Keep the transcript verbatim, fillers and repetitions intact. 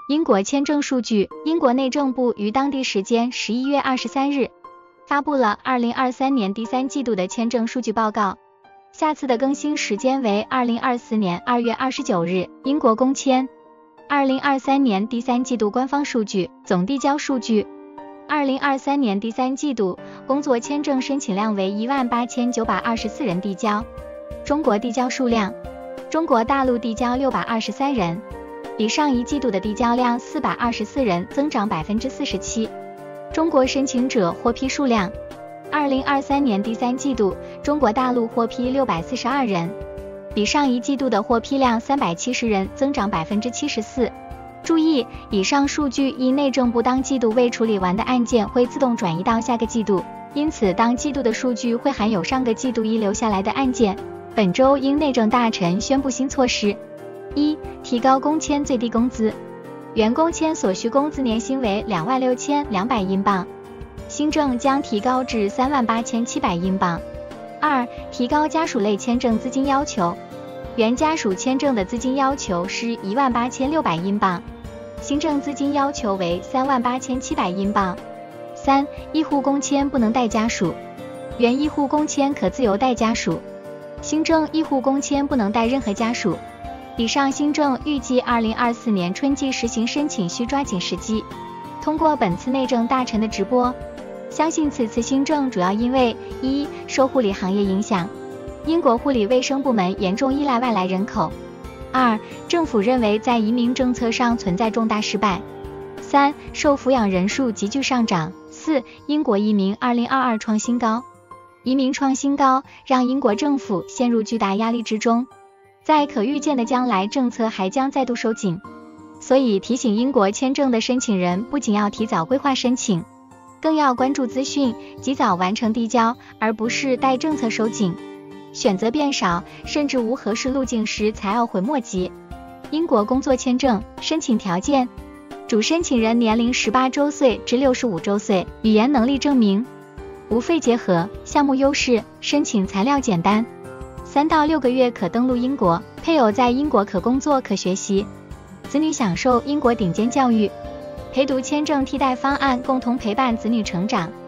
英国签证数据，英国内政部于当地时间十一月二十三日发布了二零二三年第三季度的签证数据报告，下次的更新时间为二零二四年二月二十九日。英国工签二零二三年第三季度官方数据，总递交数据，二零二三年第三季度工作签证申请量为一万八千九百二十四人递交。中国递交数量，中国大陆递交六百二十三人，比上一季度的递交量四百二十四人增长 百分之四十七。 中国申请者获批数量，二零二三年第三季度中国大陆获批六百四十二人，比上一季度的获批量三百七十人增长 百分之七十四。 注意，以上数据因内政部当季度未处理完的案件会自动转移到下个季度，因此当季度的数据会含有上个季度遗留下来的案件。本周因内政大臣宣布新措施：一、提高工签最低工资，原工签所需工资年薪为两万六千两百英镑，新政将提高至三万八千七百英镑。二、提高家属类签证资金要求，原家属签证的资金要求是一万八千六百英镑，新政资金要求为三万八千七百英镑。三、医护工签不能带家属，原医护工签可自由带家属，新政医护工签不能带任何家属。以上新政预计二零二四年春季实行，申请需抓紧时机。通过本次内政大臣的直播，相信此次新政主要因为一、受护理行业影响，英国护理卫生部门严重依赖外来人口；二、政府认为在移民政策上存在重大失败；三、受抚养人数急剧上涨；四、英国移民二零二二创新高。移民创新高让英国政府陷入巨大压力之中，在可预见的将来，政策还将再度收紧，所以提醒英国签证的申请人不仅要提早规划申请，更要关注资讯，及早完成递交，而不是待政策收紧，选择变少，甚至无合适路径时才懊悔莫及。英国工作签证申请条件：主申请人年龄十八周岁至六十五周岁，语言能力证明，无肺结核，项目优势，申请材料简单，三到六个月可登陆英国，配偶在英国可工作可学习，子女享受英国顶尖教育，陪读签证替代方案，共同陪伴子女成长。